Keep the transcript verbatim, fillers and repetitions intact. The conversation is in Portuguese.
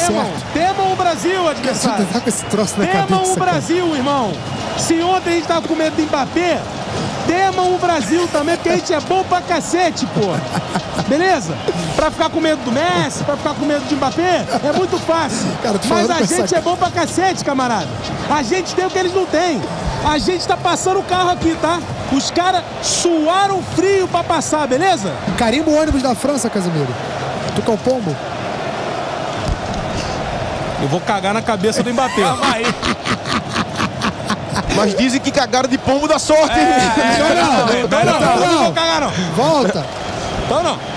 temam, temam o Brasil, adversário. Tá com esse troço na temam cabeça, o Brasil, cara. irmão. Se ontem a gente tava com medo do Mbappé, temam o Brasil também, porque a gente é bom pra cacete, pô. Beleza? Pra ficar com medo do Messi, pra ficar com medo de Mbappé, é muito fácil. Cara, tô mas falando a com gente essa- é bom pra cacete, camarada. A gente tem o que eles não têm. A gente tá passando o carro aqui, tá? Os caras suaram frio pra passar, beleza? Carimba o ônibus da França, Casemiro. Tu que é o pombo? Eu vou cagar na cabeça do Mbappé. Mas dizem que cagaram de pombo da sorte. É, é, não, não, não, não, não, não, não vou cagar não. Volta. Então não.